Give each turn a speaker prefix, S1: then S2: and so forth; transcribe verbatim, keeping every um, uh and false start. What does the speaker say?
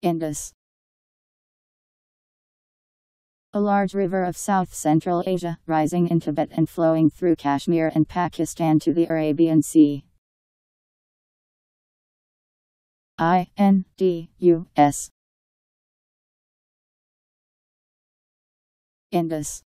S1: Indus. A large river of South-Central Asia, rising in Tibet and flowing through Kashmir and Pakistan to the Arabian Sea. I N D U S. Indus.